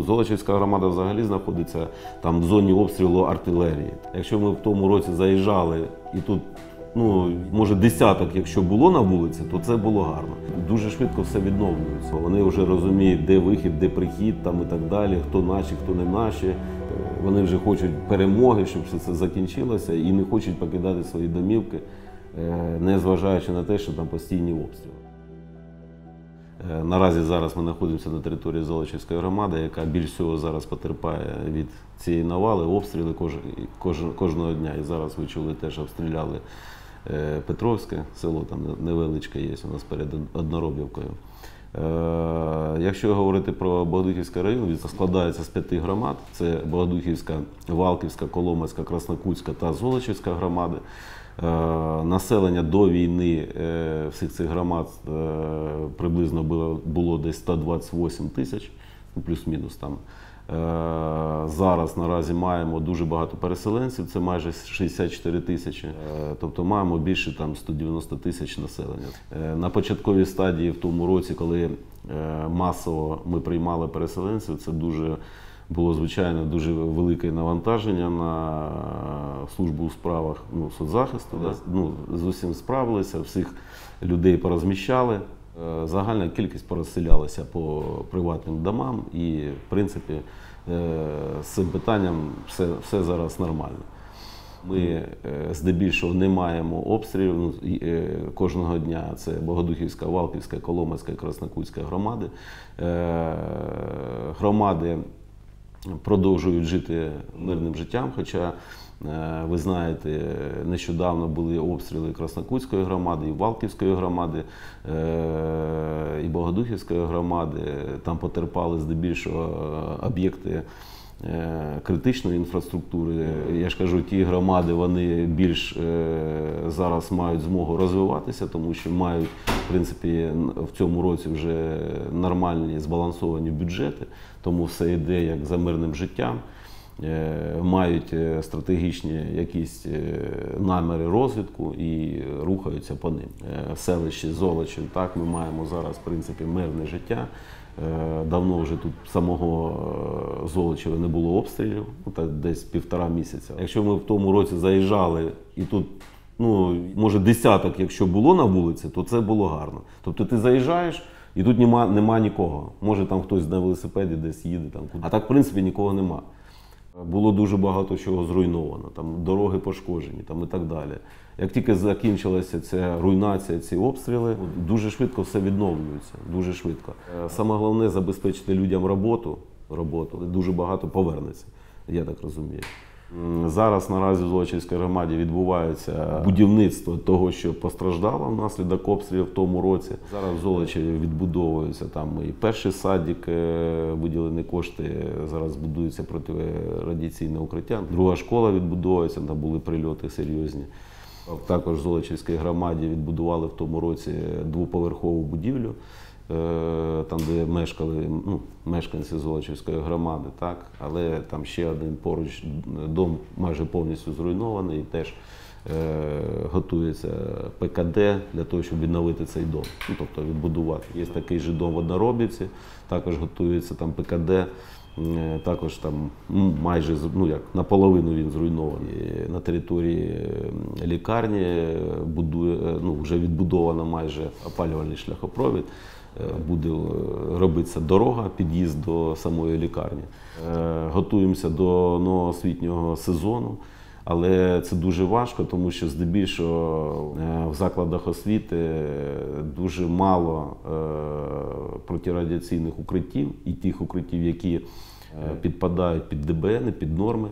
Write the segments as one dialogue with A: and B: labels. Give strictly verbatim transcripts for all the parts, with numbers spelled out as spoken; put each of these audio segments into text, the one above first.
A: Золочівська громада взагалі знаходиться там в зоні обстрілу артилерії. Якщо ми в тому році заїжджали і тут, ну, може десяток, якщо було на вулиці, то це було гарно. Дуже швидко все відновлюється. Вони вже розуміють, де вихід, де прихід там і так далі, хто наші, хто не наші. Вони вже хочуть перемоги, щоб все це закінчилося, і не хочуть покидати свої домівки, не зважаючи на те, що там постійні обстріли. Наразі зараз ми знаходимося на території Золочівської громади, яка більш всього зараз потерпає від цієї навали, обстріли кож, кож, кожного дня. І зараз ви чули, теж обстріляли Петровське село, там невеличке є у нас перед Одноробівкою. Якщо говорити про Богодухівський район, він складається з п'яти громад. Це Богодухівська, Валківська, Коломацька, Краснокутська та Золочівська громади. Населення до війни всіх цих громад приблизно було, було десь сто двадцять вісім тисяч, плюс-мінус там. Зараз наразі маємо дуже багато переселенців, це майже шістдесят чотири тисячі, тобто маємо більше там сто дев'яносто тисяч населення. На початковій стадії в тому році, коли масово ми приймали переселенців, це дуже було, звичайно, дуже велике навантаження на службу у справах, ну, соцзахисту. Да? Ну, з усім справилися, всіх людей порозміщали. Загальна кількість порозселялася по приватним домам і, в принципі, з цим питанням все, все зараз нормально. Ми здебільшого не маємо обстрілів, ну, кожного дня. Це Богодухівська, Валківська, Коломацька і Краснокутська громади. Громади продовжують жити мирним життям, хоча, ви знаєте, нещодавно були обстріли Краснокутської громади, і Валківської громади, і Богодухівської громади. Там потерпали здебільшого об'єкти критичної інфраструктури. Я ж кажу, ті громади, вони більш зараз мають змогу розвиватися, тому що мають, в принципі, в цьому році вже нормальні збалансовані бюджети, тому все йде як за мирним життям. Мають стратегічні якісь наміри розвитку і рухаються по ним. В селищі Золочів, так, ми маємо зараз, в принципі, мирне життя. Давно вже тут самого Золочева не було обстрілів, ну, так, десь півтора місяця. Якщо ми в тому році заїжджали і тут, ну, може десяток, якщо було на вулиці, то це було гарно. Тобто ти заїжджаєш і тут нема, нема нікого. Може там хтось на велосипеді десь їде, там, а так в принципі нікого нема. Було дуже багато чого зруйновано, там дороги пошкоджені там, і так далі. Як тільки закінчилася ця руйнація, ці обстріли, дуже швидко все відновлюється, дуже швидко. Саме головне – забезпечити людям роботу, роботу, дуже багато повернеться, я так розумію. Зараз наразі в Золочівській громаді відбувається будівництво того, що постраждало внаслідок обстрілів в тому році. Зараз в Золочеві відбудовується там і перший садик, виділені кошти, зараз будується протирадіаційне укриття. Друга школа відбудовується, там були прильоти серйозні. Також в Золочівській громаді відбудували в тому році двоповерхову будівлю, там, де мешкали, ну, мешканці Золочівської громади, так? Але там ще один поруч дом майже повністю зруйнований, і теж е, готується Пе Ка Де для того, щоб відновити цей дом, ну, тобто відбудувати. Є такий же дом в Одноробівці, також готується там Пе Ка Де, е, також там майже, ну як, наполовину він зруйнований. На території лікарні будує, ну, вже відбудовано майже опалювальний шляхопровід. Буде робитися дорога, під'їзд до самої лікарні. Готуємося до нового освітнього сезону, але це дуже важко, тому що здебільшого в закладах освіти дуже мало протирадіаційних укриттів і тих укриттів, які підпадають під Де Бе Ен, під норми.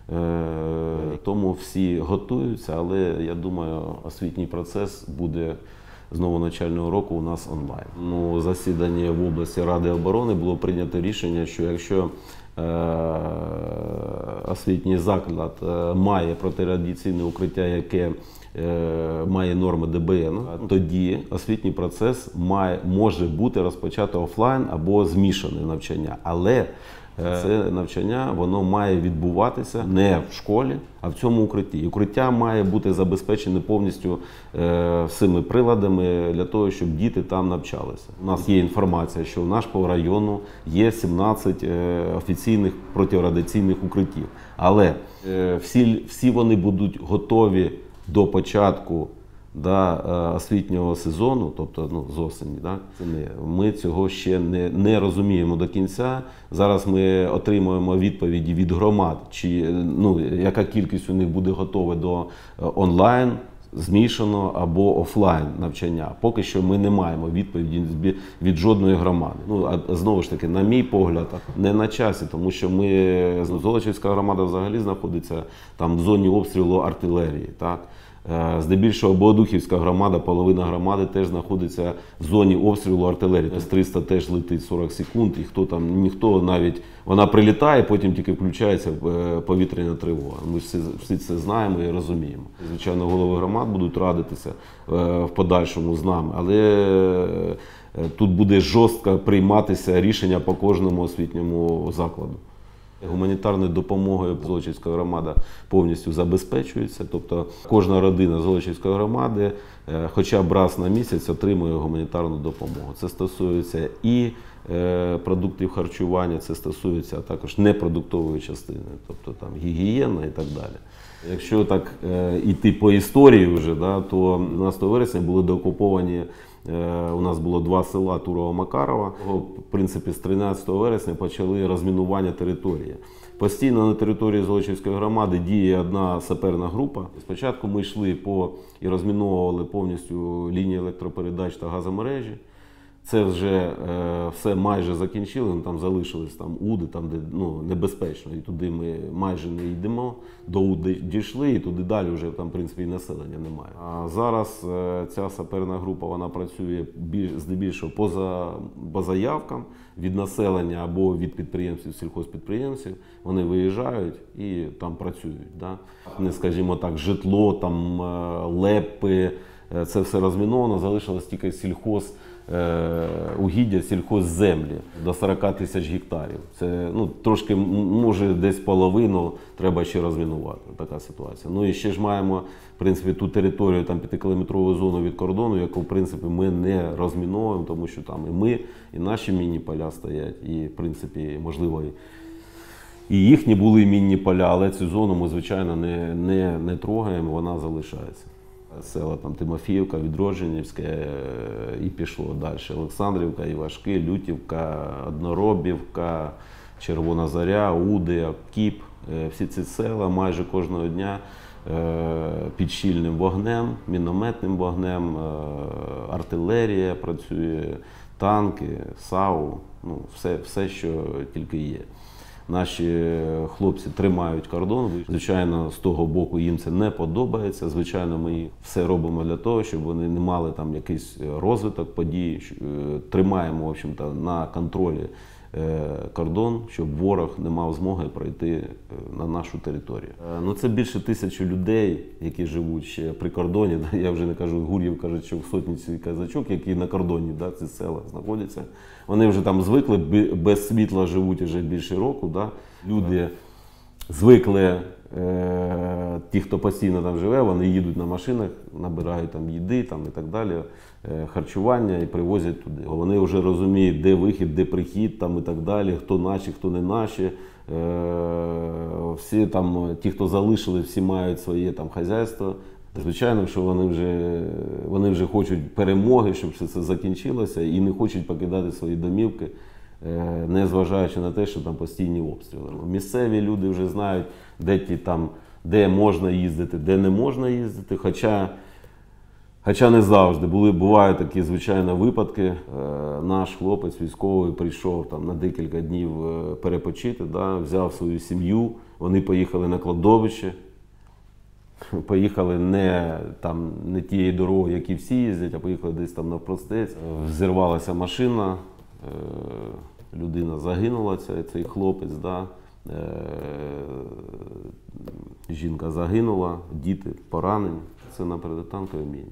A: Тому всі готуються, але я думаю, освітній процес буде з нового навчального року у нас онлайн. Ну, засіданні в області Ради оборони було прийнято рішення, що якщо е, освітній заклад е, має протирадіаційне укриття, яке е, має норми Д Б Н, тоді освітній процес має, може бути розпочато офлайн або змішане навчання. Але це навчання воно має відбуватися не в школі, а в цьому укритті. І укриття має бути забезпечене повністю е, всіми приладами для того, щоб діти там навчалися. У нас є інформація, що в нашому району є сімнадцять е, офіційних протирадіаційних укриттів. Але е, всі, всі вони будуть готові до початку да, освітнього сезону, тобто ну, з осені, да, це не, ми цього ще не, не розуміємо до кінця. Зараз ми отримуємо відповіді від громад, чи, ну, яка кількість у них буде готова до онлайн, змішаного або офлайн навчання. Поки що ми не маємо відповіді від жодної громади. Ну, а знову ж таки, на мій погляд, не на часі, тому що ми, Золочівська громада взагалі знаходиться там в зоні обстрілу артилерії, так? Здебільшого Богодухівська громада, половина громади теж знаходиться в зоні обстрілу артилерії. С триста теж летить сорок секунд, і хто там, ніхто навіть, вона прилітає, потім тільки включається повітряна тривога. Ми всі, всі це знаємо і розуміємо. Звичайно, голови громад будуть радитися в подальшому з нами, але тут буде жорстко прийматися рішення по кожному освітньому закладу. Гуманітарною допомогою Золочівська громада повністю забезпечується, тобто кожна родина Золочівської громади хоча б раз на місяць отримує гуманітарну допомогу. Це стосується і продуктів харчування, це стосується також непродуктової частини, тобто там гігієна і так далі. Якщо так йти по історії вже, да, то дванадцятого вересня були деокуповані. У нас було два села Турово-Макарова. В принципі, з тринадцятого вересня почали розмінування території. Постійно на території Золочівської громади діє одна саперна група. Спочатку ми йшли по і розміновували повністю лінії електропередач та газомережі. Це вже е, все майже закінчили, ну, там залишились там уди, там де ну, небезпечно, і туди ми майже не йдемо. До уди дійшли, і туди далі вже там, в принципі, і населення немає. А зараз е, ця саперна група, вона працює більш, здебільшого поза, по заявкам від населення або від підприємців, сільхозпідприємців. Вони виїжджають і там працюють. Да? Не, скажімо так, житло, там лепи, це все розміновано, залишилось тільки сільхоз. Угіддя сільхозземлі до сорока тисяч гектарів. Це ну, трошки, може, десь половину треба ще розмінувати. Така ситуація. Ну і ще ж маємо, в принципі, ту територію, там п'ятикілометрову зону від кордону, яку, в принципі, ми не розміновуємо, тому що там і ми, і наші мінні поля стоять, і, в принципі, можливо, і, і їхні були мінні поля, але цю зону ми, звичайно, не, не, не трогаємо, вона залишається. Села там Тимофіївка, Відродженівське і пішло далі. Олександрівка, Івашки, Лютівка, Одноробівка, Червона Заря, Уди, Кіп. Всі ці села майже кожного дня під щільним вогнем, мінометним вогнем, артилерія працює, танки, САУ, ну, все, все, що тільки є. Наші хлопці тримають кордон. Звичайно, з того боку їм це не подобається. Звичайно, ми все робимо для того, щоб вони не мали там якийсь розвиток подій. Тримаємо, в общем-то, на контролі кордон, щоб ворог не мав змоги пройти на нашу територію. Ну, це більше тисячі людей, які живуть ще при кордоні. Я вже не кажу Гур'їв, кажуть, що в сотні казачок, які на кордоні, да, ці села знаходяться. Вони вже там звикли, без світла живуть вже більше року. Да. Люди звикли, е, ті, хто постійно там живе, вони їдуть на машинах, набирають там їди там, і так далі, е, харчування і привозять туди. Вони вже розуміють, де вихід, де прихід там, і так далі, хто наші, хто не наші. Е, всі там, ті, хто залишили, всі мають своє там хазяйство. Звичайно, що вони вже, вони вже хочуть перемоги, щоб все це закінчилося, і не хочуть покидати свої домівки, не зважаючи на те, що там постійні обстріли. Місцеві люди вже знають, де, ті, там, де можна їздити, де не можна їздити, хоча, хоча не завжди. Були, бувають такі, звичайно, випадки. Наш хлопець військовий прийшов там, на декілька днів перепочити, да, взяв свою сім'ю, вони поїхали на кладовище. Поїхали не, там, не тією дорогою, як і всі їздять, а поїхали десь там навпростець. Взірвалася машина, людина загинула, цей, цей хлопець, да. Жінка загинула, діти поранені. Це на протитанковій міні.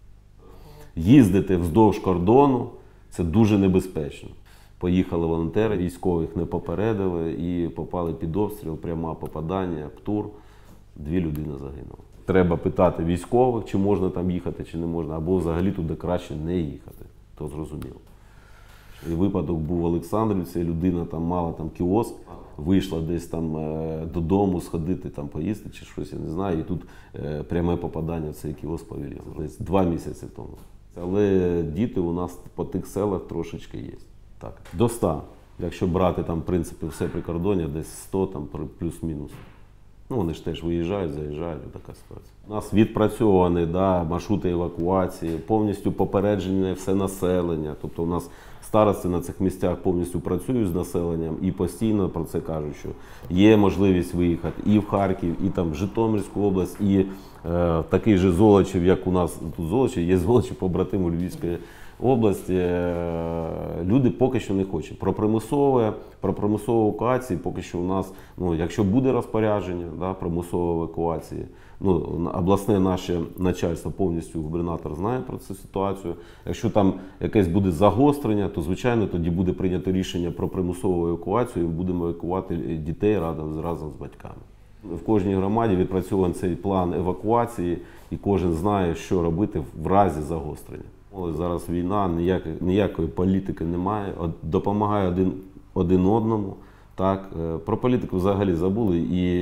A: Їздити вздовж кордону – це дуже небезпечно. Поїхали волонтери, військових не попередили і попали під обстріл, пряме попадання, ПТУР, дві людини загинули. Треба питати військових, чи можна там їхати, чи не можна, або взагалі туди краще не їхати, то зрозуміло. І випадок був в Олександрівці, людина там мала там кіоск, вийшла десь там е, додому сходити, там поїсти чи щось, я не знаю, і тут е, пряме попадання в цей кіоск повірили. Десь два місяці тому. Але діти у нас по тих селах трошечки є. Так, до ста. Якщо брати там, в принципі, все прикордоння, десь сто, там плюс-мінус. Ну, вони ж теж виїжджають, заїжджають, така ситуація. У нас відпрацьовані, да, маршрути евакуації, повністю попередження все населення. Тобто у нас старости на цих місцях повністю працюють з населенням і постійно про це кажуть, що є можливість виїхати і в Харків, і там в Житомирську область, і е, такий же Золочів, як у нас тут Золочів, є Золочів побратим у Львівської області. Е, люди поки що не хочуть. Про примусове, про примусову евакуацію поки що у нас, ну, якщо буде розпорядження, да, примусової евакуації, ну, обласне наше начальство повністю, губернатор знає про цю ситуацію. Якщо там якесь буде загострення, то, звичайно, тоді буде прийнято рішення про примусову евакуацію і будемо евакувати дітей разом, разом з батьками. В кожній громаді відпрацьований цей план евакуації і кожен знає, що робити в разі загострення. Зараз війна, ніякої, ніякої політики немає, допомагає один, один одному. Так, про політику взагалі забули, і,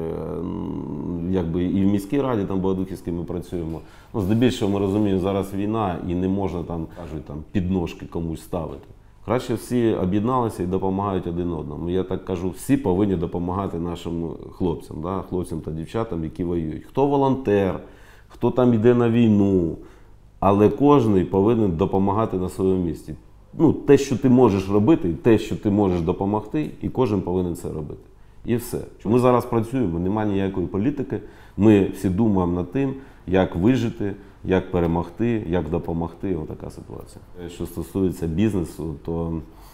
A: якби, і в міській раді там Богодухівській ми працюємо. Ну, здебільшого ми розуміємо, зараз війна і не можна там, кажуть, там, підножки комусь ставити. Краще всі об'єдналися і допомагають один одному. Я так кажу, всі повинні допомагати нашим хлопцям, да? Хлопцям та дівчатам, які воюють. Хто волонтер, хто там йде на війну, але кожен повинен допомагати на своєму місці. Ну, те, що ти можеш робити, те, що ти можеш допомогти, і кожен повинен це робити. І все. Ми зараз працюємо, немає ніякої політики, ми всі думаємо над тим, як вижити, як перемогти, як допомогти. Ось така ситуація. Що стосується бізнесу, то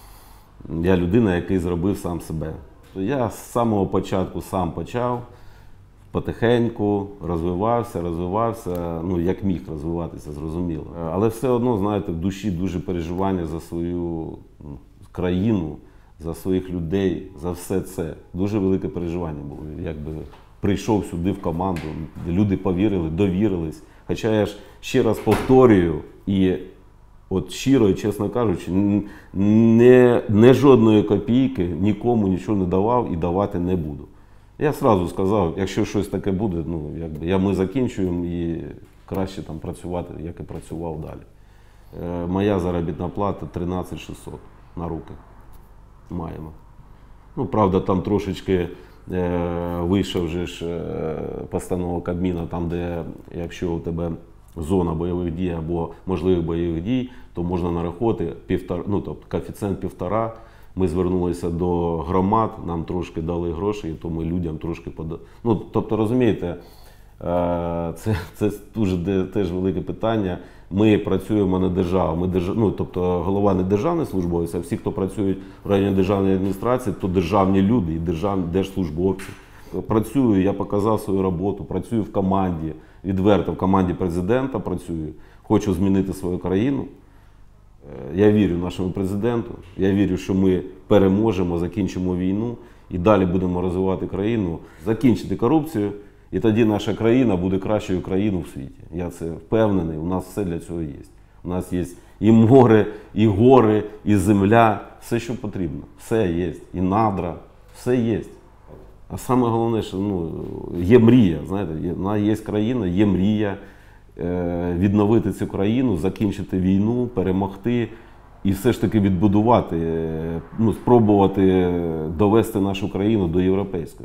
A: я людина, який зробив сам себе. Я з самого початку сам почав, потихеньку розвивався, розвивався, ну, як міг розвиватися, зрозуміло. Але все одно, знаєте, в душі дуже переживання за свою країну, за своїх людей, за все це. Дуже велике переживання було. Якби прийшов сюди в команду, люди повірили, довірились. Хоча я ж ще раз повторюю, і от щиро і чесно кажучи, не, не жодної копійки нікому нічого не давав і давати не буду. Я одразу сказав, якщо щось таке буде, ну, якби, я, ми закінчуємо і краще там працювати, як і працював далі. Е, моя заробітна плата тринадцять шістсот на руки маємо. Ну, правда, там трошечки е, вийшов вже ж е, постанова Кабміна, там, де якщо у тебе зона бойових дій або можливих бойових дій, то можна нарахувати півтора, ну, тобто коефіцієнт півтора. Ми звернулися до громад, нам трошки дали гроші, і то ми людям трошки подали. Ну, тобто, розумієте, це, це дуже теж велике питання. Ми працюємо на державу, ми держ... ну, тобто голова не державний службовець, а всі, хто працюють в районі державної адміністрації, то державні люди і державні держслужбовці. Працюю, я показав свою роботу, працюю в команді, відверто в команді президента працюю, хочу змінити свою країну. Я вірю нашому президенту, я вірю, що ми переможемо, закінчимо війну і далі будемо розвивати країну, закінчити корупцію, і тоді наша країна буде кращою країною в світі. Я це впевнений, у нас все для цього є. У нас є і море, і гори, і земля, все, що потрібно. Все є, і надра, все є. А саме головне, що ну, є мрія, знаєте, є, є країна, є мрія. Відновити цю країну, закінчити війну, перемогти і все ж таки відбудувати, ну, спробувати довести нашу країну до європейської.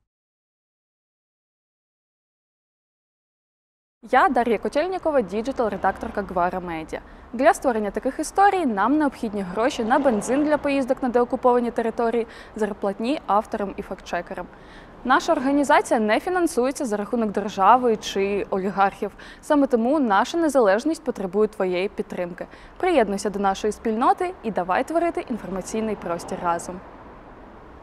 B: Я Дар'я Котельнікова, діджитал-редакторка Гвара Медіа. Для створення таких історій нам необхідні гроші на бензин для поїздок на деокуповані території, зарплатні авторам і фактчекерам. Наша організація не фінансується за рахунок держави чи олігархів. Саме тому наша незалежність потребує твоєї підтримки. Приєднуйся до нашої спільноти і давай творити інформаційний простір разом.